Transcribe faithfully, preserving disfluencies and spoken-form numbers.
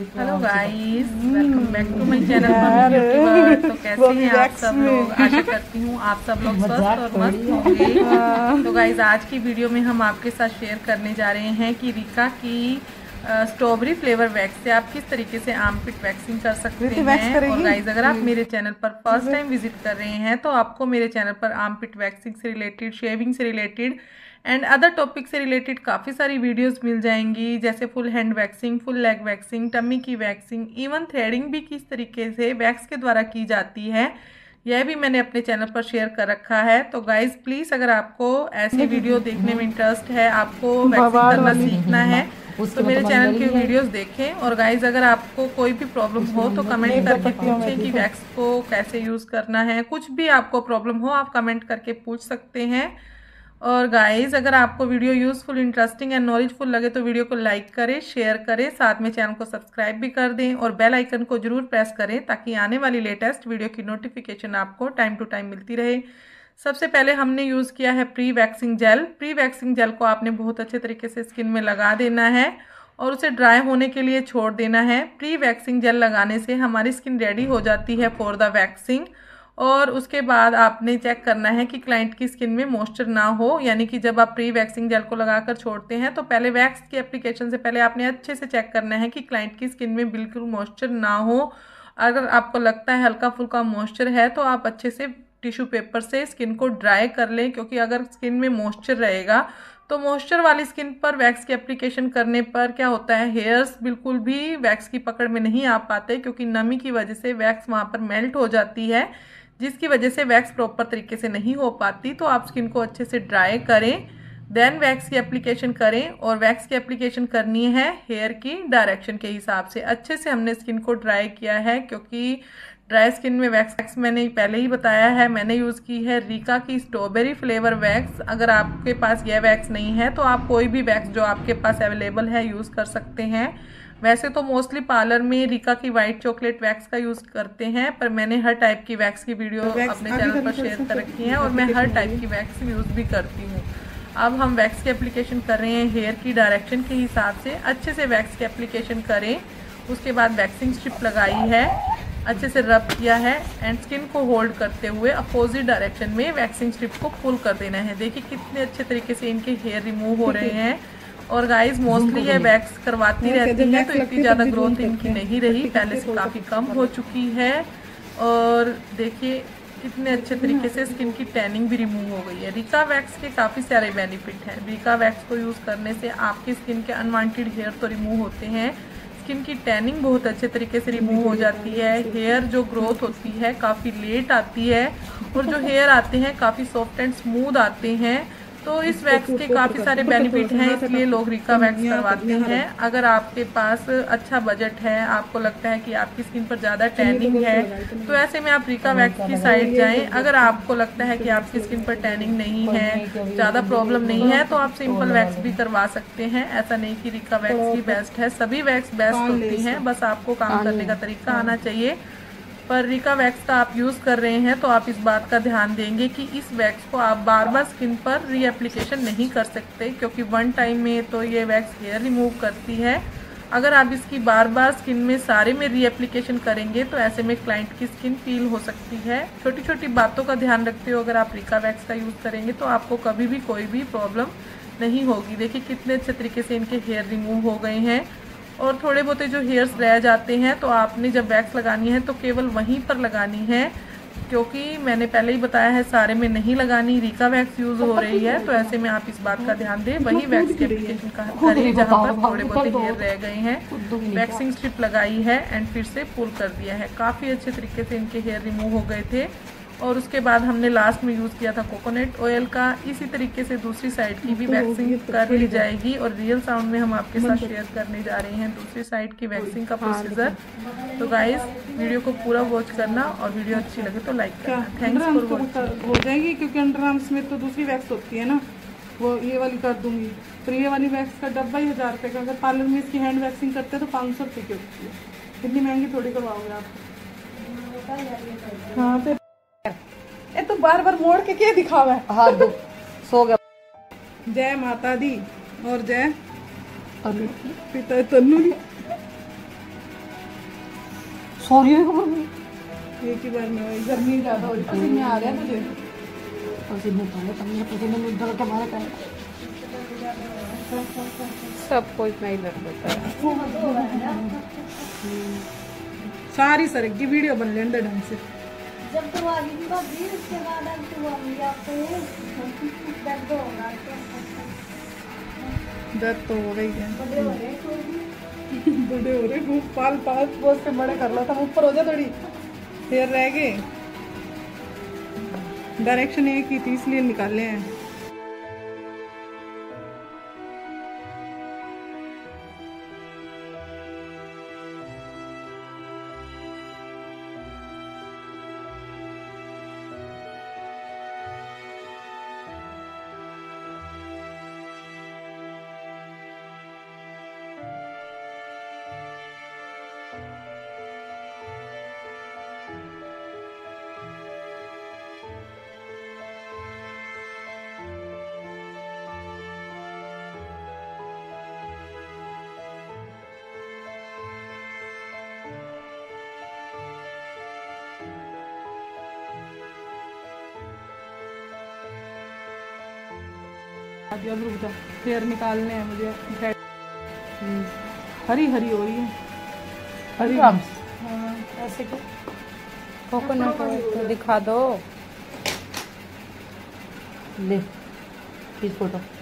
Hello guys, welcome back to my channel. तो कैसे हैं आप सब लोग? आशा करती हूँ आप सब लोग स्वस्थ और मस्त होंगे। तो गाइस, आज की वीडियो में हम आपके साथ शेयर करने जा रहे हैं कि रिका की स्ट्रॉबेरी फ्लेवर वैक्स से आप किस तरीके से आर्मपिट वैक्सिंग कर सकते हैं। और गाइस, अगर आप मेरे चैनल पर फर्स्ट टाइम विजिट कर रहे हैं तो आपको मेरे चैनल पर आर्मपिट वैक्सिंग से रिलेटेड, शेविंग से रिलेटेड एंड अदर टॉपिक से रिलेटेड काफ़ी सारी वीडियोस मिल जाएंगी, जैसे full hand waxing, full leg waxing, tummy की वैक्सिंग, इवन थ्रेडिंग भी किस तरीके से वैक्स के द्वारा की जाती है, यह भी मैंने अपने चैनल पर शेयर कर रखा है। तो गाइज प्लीज़, अगर आपको ऐसी वीडियो देखने में इंटरेस्ट है, आपको वैक्सिंग करना सीखना है, तो मेरे चैनल की वीडियोस देखें। और गाइज, अगर आपको कोई भी प्रॉब्लम हो तो कमेंट करके पूछें कि वैक्स को कैसे यूज़ करना है। कुछ भी आपको प्रॉब्लम हो आप कमेंट करके पूछ सकते हैं। और गाइज, अगर आपको video useful, interesting and knowledgeful लगे तो वीडियो को लाइक करें, शेयर करें, साथ में चैनल को सब्सक्राइब भी कर दें और बेल आइकन को जरूर प्रेस करें ताकि आने वाली लेटेस्ट वीडियो की नोटिफिकेशन आपको टाइम टू टाइम मिलती रहे। सबसे पहले हमने यूज़ किया है pre waxing gel. Pre waxing gel को आपने बहुत अच्छे तरीके से स्किन में लगा देना है और उसे ड्राई होने के लिए छोड़ देना है। प्री वैक्सिंग जेल लगाने से हमारी स्किन रेडी हो जाती है फॉर द वैक्सिंग। और उसके बाद आपने चेक करना है कि क्लाइंट की स्किन में मॉइस्चर ना हो, यानी कि जब आप प्री वैक्सिंग जेल को लगाकर छोड़ते हैं तो पहले वैक्स की एप्लीकेशन से पहले आपने अच्छे से चेक करना है कि क्लाइंट की स्किन में बिल्कुल मॉइस्चर ना हो। अगर आपको लगता है हल्का फुल्का मॉइस्चर है तो आप अच्छे से टिश्यू पेपर से स्किन को ड्राई कर लें, क्योंकि अगर स्किन में मॉइस्चर रहेगा तो मॉइस्चर वाली स्किन पर वैक्स की एप्लीकेशन करने पर क्या होता है, हेयर्स बिल्कुल भी वैक्स की पकड़ में नहीं आ पाते, क्योंकि नमी की वजह से वैक्स वहाँ पर मेल्ट हो जाती है, जिसकी वजह से वैक्स प्रॉपर तरीके से नहीं हो पाती। तो आप स्किन को अच्छे से ड्राई करें, देन वैक्स की एप्लीकेशन करें। और वैक्स की एप्लीकेशन करनी है हेयर की डायरेक्शन के हिसाब से। अच्छे से हमने स्किन को ड्राई किया है, क्योंकि ड्राई स्किन में वैक्स मैंने पहले ही बताया है, मैंने यूज़ की है रिका की स्ट्रॉबेरी फ्लेवर वैक्स। अगर आपके पास यह वैक्स नहीं है तो आप कोई भी वैक्स जो आपके पास अवेलेबल है यूज़ कर सकते हैं। वैसे तो मोस्टली पार्लर में रिका की वाइट चॉकलेट वैक्स का यूज़ करते हैं, पर मैंने हर टाइप की वैक्स की वीडियो अपने चैनल पर शेयर कर रखी है और मैं हर टाइप की वैक्स यूज़ भी करती हूँ। अब हम वैक्स की एप्लीकेशन कर रहे हैं हेयर की डायरेक्शन के हिसाब से। अच्छे से वैक्स की एप्लीकेशन करें, उसके बाद वैक्सिंग स्ट्रिप लगाई है, अच्छे से रब किया है एंड स्किन को होल्ड करते हुए अपोजिट डायरेक्शन में वैक्सिंग स्ट्रिप को पुल कर देना है। देखिए कितने अच्छे तरीके से इनके हेयर रिमूव हो रहे हैं। और गाइस, मोस्टली ये वैक्स करवाती रहती है तो इतनी ज़्यादा ग्रोथ इनकी नहीं रही, पहले से काफ़ी कम हो चुकी है। और देखिए कितने अच्छे तरीके से स्किन की टैनिंग भी रिमूव हो गई है। रिका वैक्स के काफ़ी सारे बेनिफिट हैं। रिका वैक्स को यूज़ करने से आपकी स्किन के अनवांटेड हेयर तो रिमूव होते हैं, स्किन की टैनिंग बहुत अच्छे तरीके से रिमूव हो जाती है, हेयर जो ग्रोथ होती है काफ़ी लेट आती है और जो हेयर आते हैं काफ़ी सॉफ्ट एंड स्मूथ आते हैं। तो इस वैक्स के काफ़ी सारे बेनिफिट हैं, इसलिए लोग रिका वैक्स करवाते हैं। अगर आपके पास अच्छा बजट है, आपको लगता है कि आपकी स्किन पर ज़्यादा टैनिंग है, तो ऐसे में आप रिका वैक्स की साइड जाएं। अगर आपको लगता है कि आपकी स्किन पर टैनिंग नहीं है, ज़्यादा प्रॉब्लम नहीं है, तो आप सिंपल वैक्स भी करवा सकते हैं। ऐसा नहीं कि रिका वैक्स ही बेस्ट है, सभी वैक्स बेस्ट होती हैं, बस आपको काम करने का तरीका आना चाहिए। पर रिका वैक्स का आप यूज़ कर रहे हैं तो आप इस बात का ध्यान देंगे कि इस वैक्स को आप बार बार स्किन पर री एप्लीकेशन नहीं कर सकते, क्योंकि वन टाइम में तो ये वैक्स हेयर रिमूव करती है। अगर आप इसकी बार बार स्किन में सारे में री एप्लीकेशन करेंगे तो ऐसे में क्लाइंट की स्किन पील हो सकती है। छोटी छोटी बातों का ध्यान रखते हो अगर आप रिका वैक्स का यूज़ करेंगे तो आपको कभी भी कोई भी प्रॉब्लम नहीं होगी। देखिए कितने अच्छे तरीके से इनके हेयर रिमूव हो गए हैं। और थोड़े बहुत जो हेयर्स रह जाते हैं तो आपने जब वैक्स लगानी है तो केवल वहीं पर लगानी है, क्योंकि मैंने पहले ही बताया है सारे में नहीं लगानी, रिका वैक्स यूज़ हो रही है। तो ऐसे में आप इस बात का ध्यान दें, वही वैक्स की एप्लीकेशन करें जहाँ पर थोड़े बहुत हेयर रह गए हैं। वैक्सिंग स्ट्रिप लगाई है एंड फिर से पुल कर दिया है। काफ़ी अच्छे तरीके से इनके हेयर रिमूव हो गए थे। और उसके बाद हमने लास्ट में यूज़ किया था कोकोनट ऑयल का। इसी तरीके से दूसरी साइड की भी वैक्सिंग कर ली जाएगी और रियल साउंड में हम आपके साथ शेयर करने जा रहे हैं दूसरी साइड की वैक्सिंग का प्रोसीजर। तो गाइस, वीडियो को पूरा वॉच करना और वीडियो अच्छी लगे तो लाइक करना। Thanks for watching. हो जाएगी क्योंकि अंडर आर्म्स में तो दूसरी वैक्स होती है ना, वो ये वाली कर दूंगी। फिर ये वाली वैक्स का डब्बा ही हज़ार रुपये का, अगर पार्लर में इसकी हैंड वैक्सिंग करते हैं तो पाँच सौ रुपये की होती है। इतनी महंगी थोड़ी करवाओगे आप। हाँ फिर ए तो बार बार मोड़ के क्या दिखावा है। हाँ दो सो गया। जय माता दी और जय पिता तन्नू। सॉरी एक ही बार में वही गर्मी ज्यादा हो रही पसीने आ रहे हैं तुझे पसीने पहले पसीने पसीने में इधर के मारे कहीं सबको इतना ही दर्द होता है। सारी सड़क की वीडियो बन लेने ढंग से। जब तो आगे की बात भी उसके बाद अब तो हम आपको दर्द होगा दर्द तो हो गई है बड़े हो रहे बड़े हो रहे खूब पाल पाल बहुत से बड़े कर लो था ऊपर हो जा थोड़ी फिर रह गए डायरेक्शन एक ही थी इसलिए निकाले हैं। अब रुक जा हेयर निकालने हैं मुझे। हरी हरी हो रही है हरी हाँ ऐसे क्या कोकोनट तो दिखा दो। ले इस फोटो